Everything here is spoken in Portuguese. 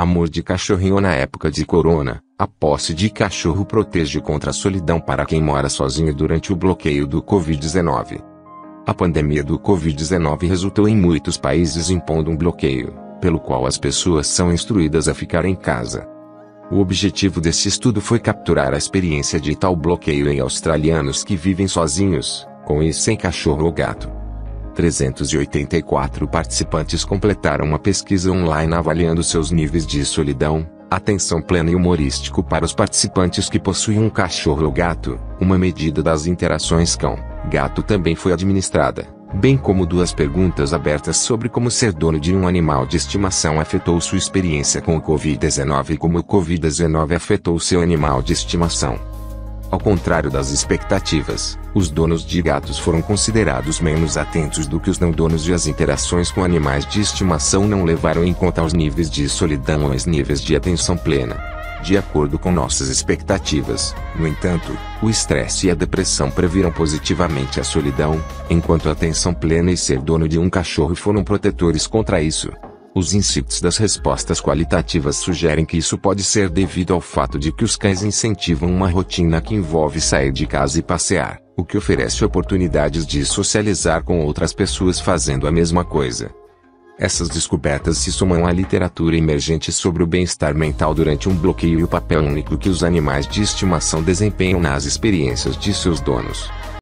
Amor de cachorrinho na época de corona. A posse de cachorro protege contra a solidão para quem mora sozinho durante o bloqueio do Covid-19. A pandemia do Covid-19 resultou em muitos países impondo um bloqueio, pelo qual as pessoas são instruídas a ficar em casa. O objetivo desse estudo foi capturar a experiência de tal bloqueio em australianos que vivem sozinhos, com e sem cachorro ou gato. 384 participantes completaram uma pesquisa online avaliando seus níveis de solidão, atenção plena e humorístico para os participantes que possuem um cachorro ou gato. Uma medida das interações cão-gato também foi administrada, bem como 2 perguntas abertas sobre como ser dono de um animal de estimação afetou sua experiência com o Covid-19 e como o Covid-19 afetou seu animal de estimação. Ao contrário das expectativas, os donos de gatos foram considerados menos atentos do que os não donos e as interações com animais de estimação não levaram em conta os níveis de solidão ou os níveis de atenção plena. De acordo com nossas expectativas, no entanto, o estresse e a depressão previram positivamente a solidão, enquanto a atenção plena e ser dono de um cachorro foram protetores contra isso. Os insights das respostas qualitativas sugerem que isso pode ser devido ao fato de que os cães incentivam uma rotina que envolve sair de casa e passear, o que oferece oportunidades de socializar com outras pessoas fazendo a mesma coisa. Essas descobertas se somam à literatura emergente sobre o bem-estar mental durante um bloqueio e o papel único que os animais de estimação desempenham nas experiências de seus donos.